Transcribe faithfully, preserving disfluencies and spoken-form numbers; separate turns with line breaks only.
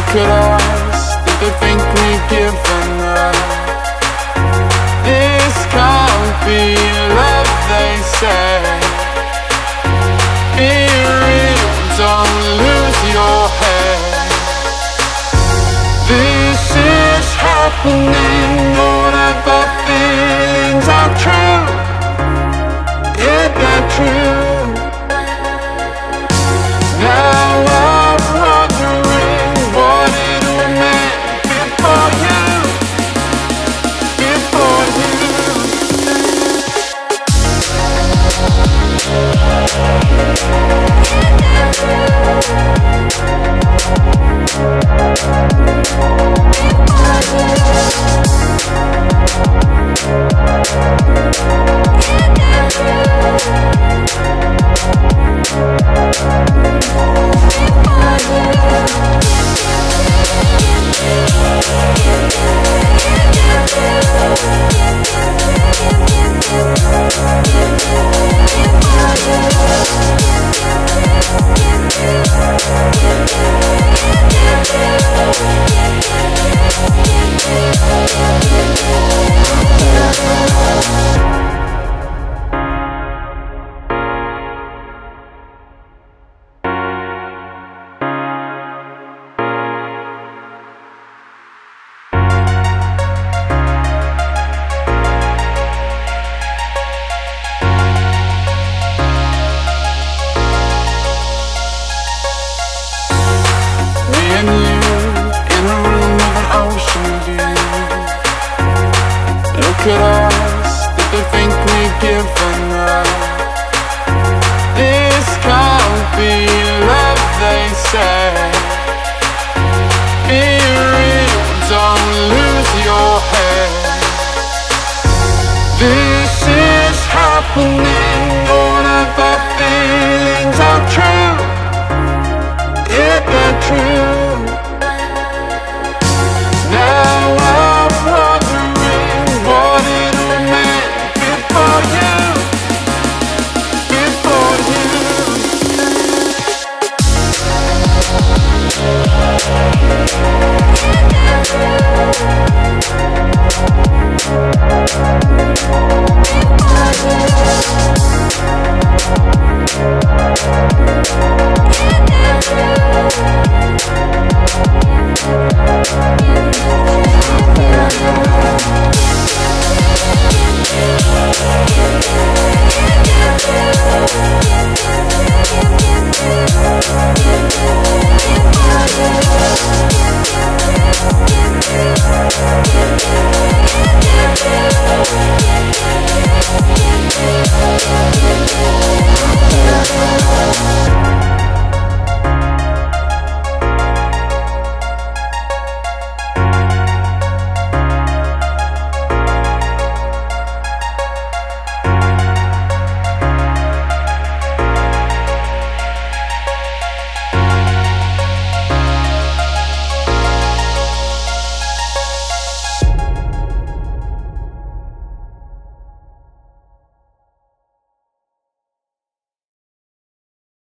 Look at us, did they think we'd given up? This can't be love, they say. Be real, don't lose your head. This is happening, all of our feelings are true. Yeah, they're true. Now I'm wondering what it all meant before you, before you. Look at